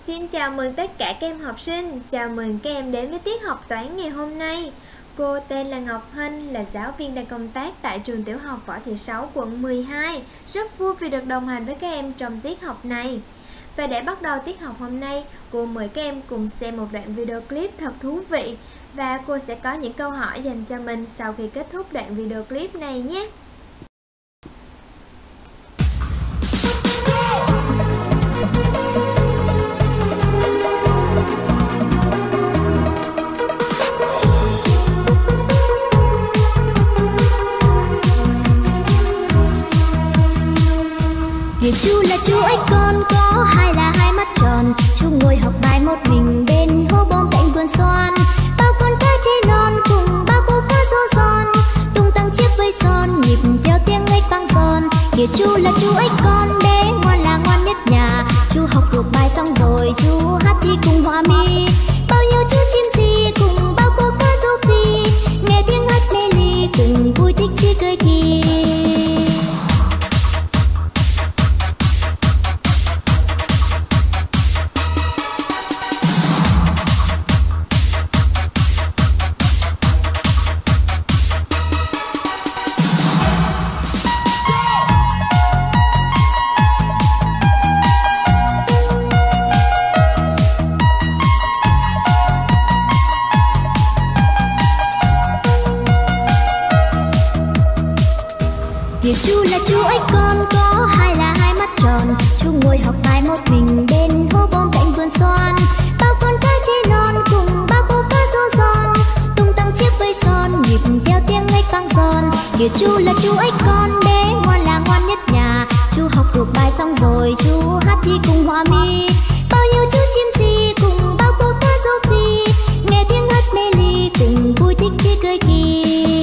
Xin chào mừng tất cả các em học sinh, chào mừng các em đến với tiết học toán ngày hôm nay. Cô tên là Ngọc Hân, là giáo viên đang công tác tại trường tiểu học Võ Thị Sáu, quận 12. Rất vui vì được đồng hành với các em trong tiết học này. Và để bắt đầu tiết học hôm nay, cô mời các em cùng xem một đoạn video clip thật thú vị. Và cô sẽ có những câu hỏi dành cho mình sau khi kết thúc đoạn video clip này nhé. Kìa chú là chú ếch con, có hai là hai mắt tròn. Chú ngồi học bài một mình bên hố bom cạnh vườn xoan. Bao con cá chê non cùng bao cô cá rô giòn, tung tăng chiếc vây son nhịp theo tiếng ếch vang giòn. Kìa chú là chú ếch con bé ngoan là ngoan nhất nhà. Chú học thuộc bài xong rồi chú hát thi cùng hòa mi. Bao nhiêu chú chim gì cùng bao cô cá rô phi, nghe tiếng hát mê ly cùng vui thích chí cười kỳ. Kìa chú là chú ếch con, có hai là hai mắt tròn. Chú ngồi học bài một mình bên hố bom cạnh vườn xoan. Bao con cá chê non cùng bao cô cá rô giòn, tung tăng chiếc vây son nhịp theo tiếng ếch vang giòn. Kìa chú là chú ếch con bé ngoan là ngoan nhất nhà. Chú học thuộc bài xong rồi chú hát thi cùng hòa mi. Bao nhiêu chú chim gì cùng bao cô cá rô phi, nghe tiếng hát mê ly cùng vui thích chí cười kỳ.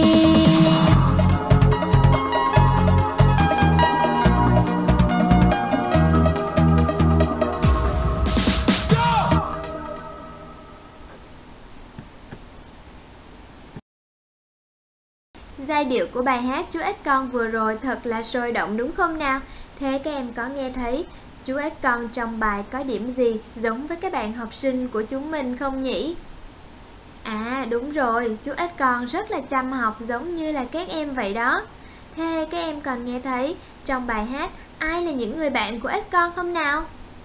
Giai điệu của bài hát Chú ếch con vừa rồi thật là sôi động đúng không nào? Thế các em có nghe thấy chú ếch con trong bài có điểm gì giống với các bạn học sinh của chúng mình không nhỉ? À đúng rồi, chú ếch con rất là chăm học giống như là các em vậy đó. Thế các em còn nghe thấy trong bài hát ai là những người bạn của ếch con không nào?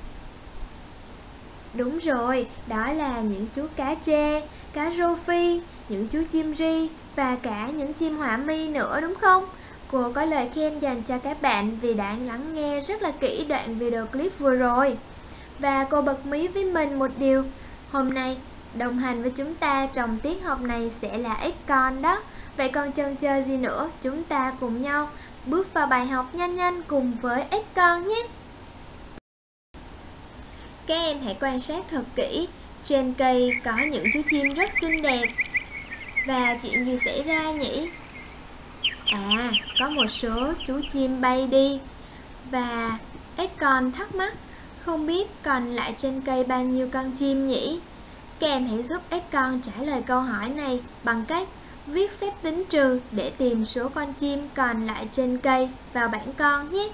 Đúng rồi, đó là những chú cá trê, cá rô phi, những chú chim ri và cả những chim họa mi nữa đúng không? Cô có lời khen dành cho các bạn vì đã lắng nghe rất là kỹ đoạn video clip vừa rồi. Và cô bật mí với mình một điều, hôm nay đồng hành với chúng ta trong tiết học này sẽ là ếch con đó. Vậy còn chần chờ gì nữa, chúng ta cùng nhau bước vào bài học nhanh nhanh cùng với ếch con nhé. Các em hãy quan sát thật kỹ, trên cây có những chú chim rất xinh đẹp. Và chuyện gì xảy ra nhỉ? À, có một số chú chim bay đi. Và ếch con thắc mắc, không biết còn lại trên cây bao nhiêu con chim nhỉ? Các em hãy giúp ếch con trả lời câu hỏi này bằng cách viết phép tính trừ để tìm số con chim còn lại trên cây vào bảng con nhé.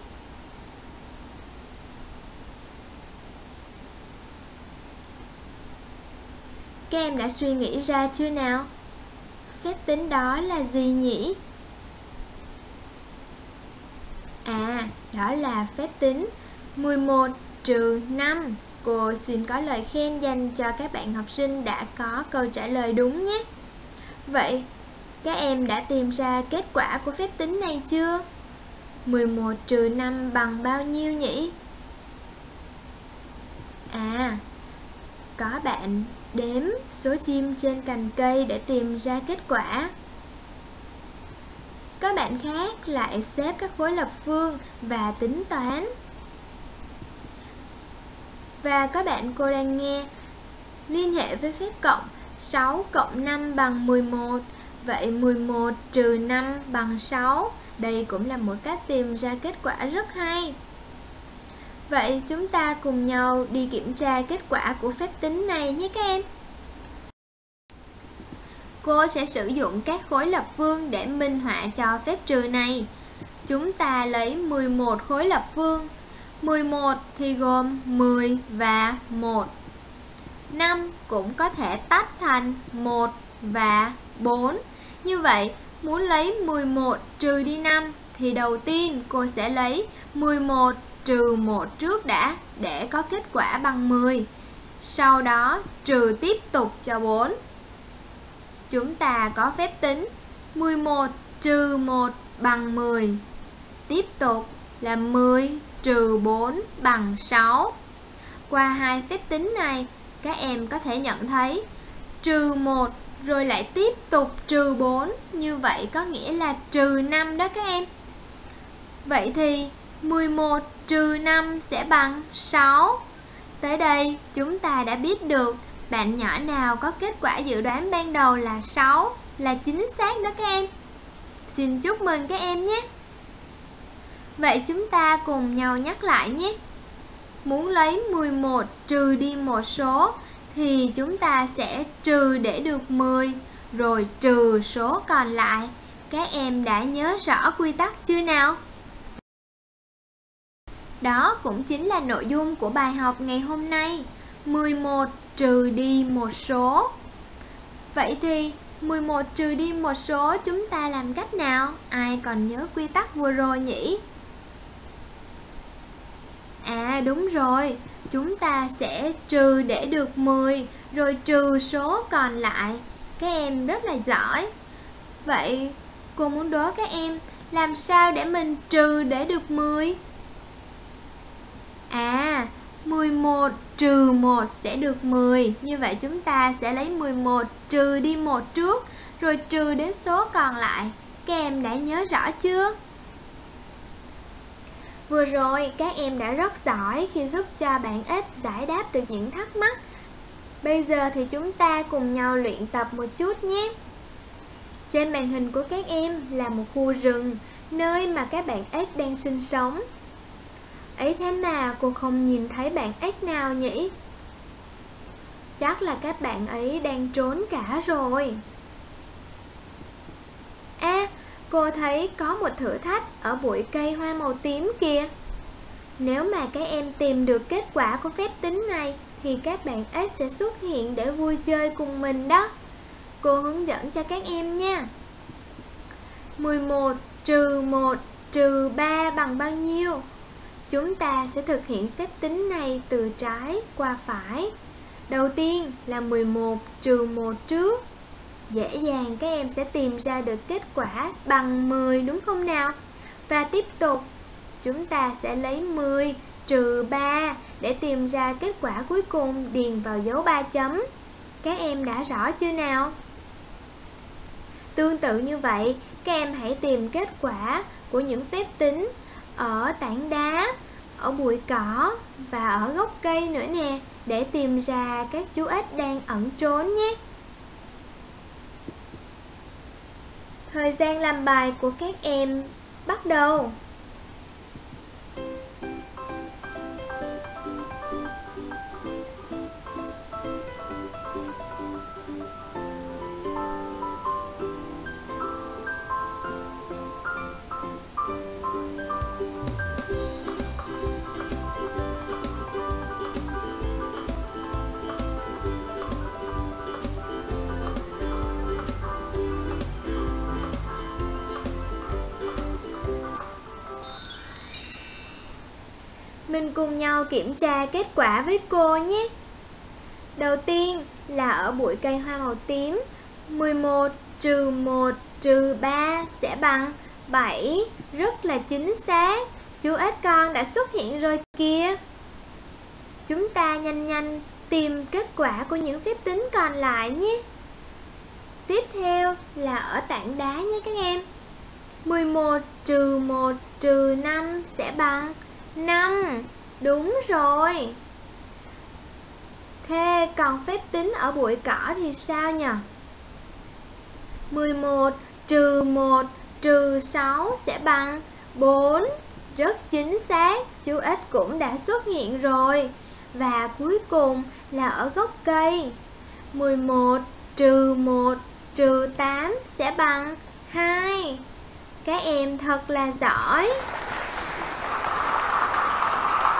Các em đã suy nghĩ ra chưa nào? Phép tính đó là gì nhỉ? À, đó là phép tính 11 trừ 5. Cô xin có lời khen dành cho các bạn học sinh đã có câu trả lời đúng nhé. Vậy, các em đã tìm ra kết quả của phép tính này chưa? 11 trừ 5 bằng bao nhiêu nhỉ? À, có bạn đếm số chim trên cành cây để tìm ra kết quả. Có bạn khác lại xếp các khối lập phương và tính toán. Và có bạn cô đang nghe liên hệ với phép cộng 6 cộng 5 bằng 11. Vậy 11 trừ 5 bằng 6. Đây cũng là một cách tìm ra kết quả rất hay. Vậy chúng ta cùng nhau đi kiểm tra kết quả của phép tính này nhé các em. Cô sẽ sử dụng các khối lập phương để minh họa cho phép trừ này. Chúng ta lấy 11 khối lập phương. 11 thì gồm 10 và 1. 5 cũng có thể tách thành 1 và 4. Như vậy, muốn lấy 11 trừ đi 5 thì đầu tiên cô sẽ lấy 11 trừ 1 trước đã để có kết quả bằng 10. Sau đó trừ tiếp tục cho 4. Chúng ta có phép tính 11 trừ 1 bằng 10. Tiếp tục là 10 trừ 4 bằng 6. Qua hai phép tính này, các em có thể nhận thấy trừ 1 rồi lại tiếp tục trừ 4. Như vậy có nghĩa là trừ 5 đó các em. Vậy thì 11 trừ 5 sẽ bằng 6. Tới đây chúng ta đã biết được bạn nhỏ nào có kết quả dự đoán ban đầu là 6 là chính xác đó các em. Xin chúc mừng các em nhé. Vậy chúng ta cùng nhau nhắc lại nhé. Muốn lấy 11 trừ đi một số thì chúng ta sẽ trừ để được 10 rồi trừ số còn lại. Các em đã nhớ rõ quy tắc chưa nào? Đó cũng chính là nội dung của bài học ngày hôm nay. 11 trừ đi một số. Vậy thì 11 trừ đi một số chúng ta làm cách nào? Ai còn nhớ quy tắc vừa rồi nhỉ? À đúng rồi, chúng ta sẽ trừ để được 10 rồi trừ số còn lại. Các em rất là giỏi. Vậy cô muốn đố các em làm sao để mình trừ để được 10? À, 11 trừ 1 sẽ được 10. Như vậy chúng ta sẽ lấy 11 trừ đi 1 trước rồi trừ đến số còn lại. Các em đã nhớ rõ chưa? Vừa rồi các em đã rất giỏi khi giúp cho bạn X giải đáp được những thắc mắc. Bây giờ thì chúng ta cùng nhau luyện tập một chút nhé. Trên màn hình của các em là một khu rừng, nơi mà các bạn X đang sinh sống. Ấy thế mà cô không nhìn thấy bạn X nào nhỉ? Chắc là các bạn ấy đang trốn cả rồi. À, cô thấy có một thử thách ở bụi cây hoa màu tím kìa. Nếu mà các em tìm được kết quả của phép tính này thì các bạn X sẽ xuất hiện để vui chơi cùng mình đó. Cô hướng dẫn cho các em nha. 11 trừ 1 trừ 3 bằng bao nhiêu? Chúng ta sẽ thực hiện phép tính này từ trái qua phải. Đầu tiên là 11 trừ 1 trước. Dễ dàng các em sẽ tìm ra được kết quả bằng 10 đúng không nào? Và tiếp tục chúng ta sẽ lấy 10 trừ 3 để tìm ra kết quả cuối cùng, điền vào dấu 3 chấm. Các em đã rõ chưa nào? Tương tự như vậy, các em hãy tìm kết quả của những phép tính ở tảng đá, ở bụi cỏ và ở gốc cây nữa nè, để tìm ra các chú ếch đang ẩn trốn nhé. Thời gian làm bài của các em bắt đầu. Mình cùng nhau kiểm tra kết quả với cô nhé. Đầu tiên là ở bụi cây hoa màu tím, 11 trừ 1 trừ 3 sẽ bằng 7. Rất là chính xác. Chú ếch con đã xuất hiện rồi kìa. Chúng ta nhanh tìm kết quả của những phép tính còn lại nhé. Tiếp theo là ở tảng đá nhé các em. 11 trừ 1 trừ 5 sẽ bằng 5. Đúng rồi. Thế còn phép tính ở bụi cỏ thì sao nhỉ? 11 trừ 1 trừ 6 sẽ bằng 4. Rất chính xác. Chú ếch cũng đã xuất hiện rồi. Và cuối cùng là ở gốc cây. 11 trừ 1 trừ 8 sẽ bằng 2. Các em thật là giỏi.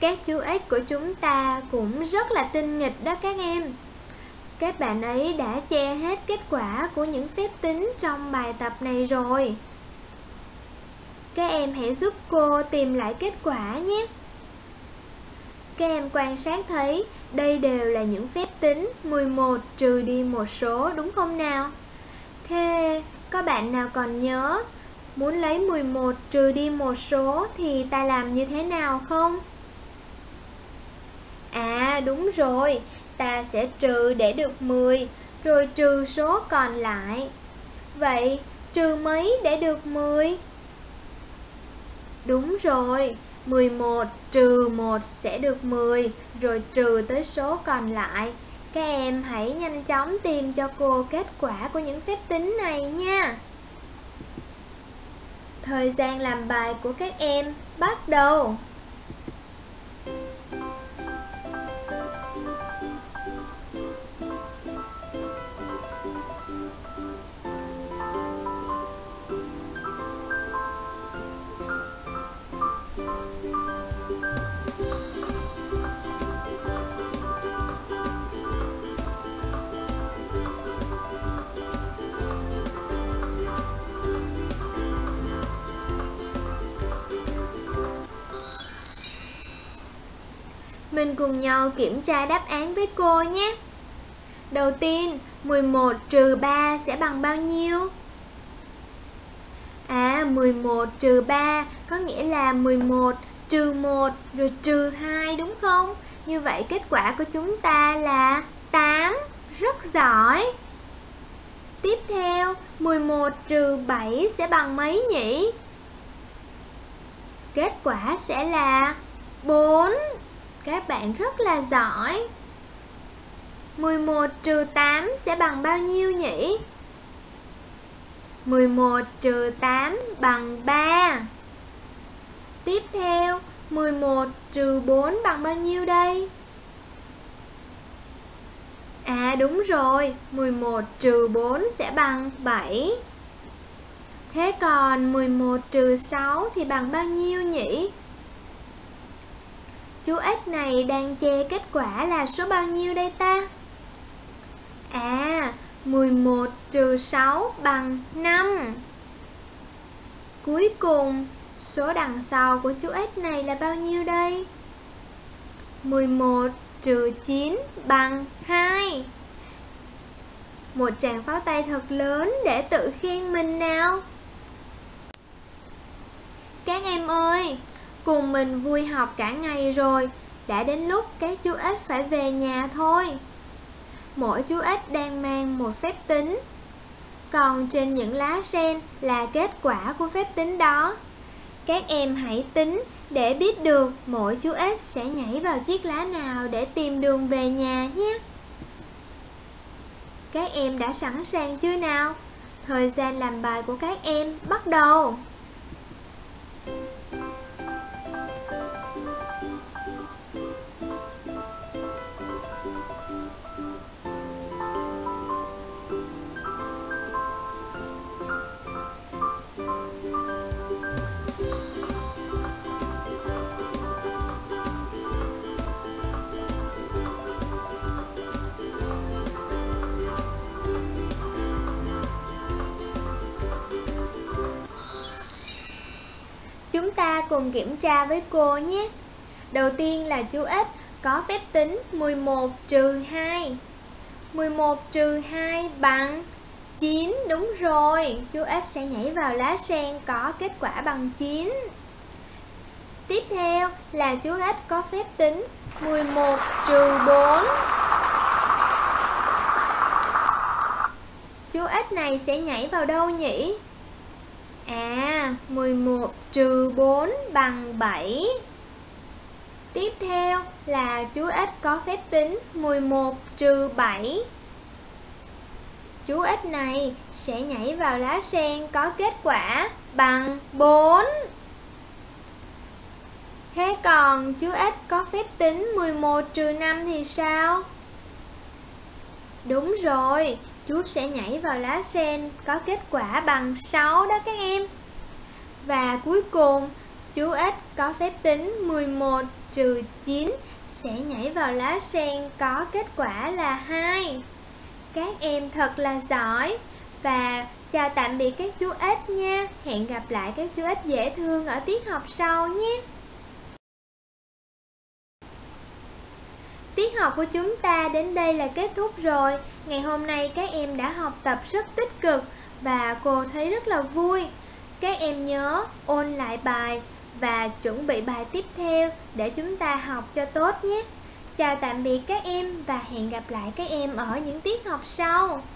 Các chú ếch của chúng ta cũng rất là tinh nghịch đó các em. Các bạn ấy đã che hết kết quả của những phép tính trong bài tập này rồi. Các em hãy giúp cô tìm lại kết quả nhé. Các em quan sát thấy đây đều là những phép tính 11 trừ đi một số, đúng không nào? Thế có bạn nào còn nhớ muốn lấy 11 trừ đi một số thì ta làm như thế nào không? À đúng rồi, ta sẽ trừ để được 10, rồi trừ số còn lại. Vậy trừ mấy để được 10? Đúng rồi, 11 trừ 1 sẽ được 10, rồi trừ tới số còn lại. Các em hãy nhanh chóng tìm cho cô kết quả của những phép tính này nha. Thời gian làm bài của các em bắt đầu. Mình cùng nhau kiểm tra đáp án với cô nhé. Đầu tiên, 11 trừ 3 sẽ bằng bao nhiêu? 11 trừ 3 có nghĩa là 11 trừ 1 rồi trừ 2, đúng không? Như vậy kết quả của chúng ta là 8. Rất giỏi. Tiếp theo, 11 trừ 7 sẽ bằng mấy nhỉ? Kết quả sẽ là 4. Các bạn rất là giỏi. 11 trừ 8 sẽ bằng bao nhiêu nhỉ? 11 trừ 8 bằng 3. Tiếp theo, 11 trừ 4 bằng bao nhiêu đây? Đúng rồi, 11 trừ 4 sẽ bằng 7. Thế còn 11 trừ 6 thì bằng bao nhiêu nhỉ? Chú ếch này đang che kết quả là số bao nhiêu đây ta? 11 trừ 6 bằng 5. Cuối cùng, số đằng sau của chú ếch này là bao nhiêu đây? 11 trừ 9 bằng 2. Một tràng pháo tay thật lớn để tự khen mình nào. Các em ơi, cùng mình vui học cả ngày rồi, đã đến lúc các chú ếch phải về nhà thôi. Mỗi chú ếch đang mang một phép tính, còn trên những lá sen là kết quả của phép tính đó. Các em hãy tính để biết được mỗi chú ếch sẽ nhảy vào chiếc lá nào để tìm đường về nhà nhé. Các em đã sẵn sàng chưa nào? Thời gian làm bài của các em bắt đầu. Chúng ta cùng kiểm tra với cô nhé. Đầu tiên là chú ếch có phép tính 11 trừ 2. 11 trừ 2 bằng 9, đúng rồi. Chú ếch sẽ nhảy vào lá sen có kết quả bằng 9. Tiếp theo là chú ếch có phép tính 11 trừ 4. Chú ếch này sẽ nhảy vào đâu nhỉ? 11 trừ 4 bằng 7. Tiếp theo là chú ếch có phép tính 11 trừ 7. Chú ếch này sẽ nhảy vào lá sen có kết quả bằng 4. Thế còn chú ếch có phép tính 11 trừ 5 thì sao? Đúng rồi, chú sẽ nhảy vào lá sen có kết quả bằng 6 đó các em. Và cuối cùng, chú ếch có phép tính 11 trừ 9 sẽ nhảy vào lá sen có kết quả là 2. Các em thật là giỏi. Và chào tạm biệt các chú ếch nha. Hẹn gặp lại các chú ếch dễ thương ở tiết học sau nhé. Tiết học của chúng ta đến đây là kết thúc rồi. Ngày hôm nay các em đã học tập rất tích cực và cô thấy rất là vui. Các em nhớ ôn lại bài và chuẩn bị bài tiếp theo để chúng ta học cho tốt nhé. Chào tạm biệt các em và hẹn gặp lại các em ở những tiết học sau.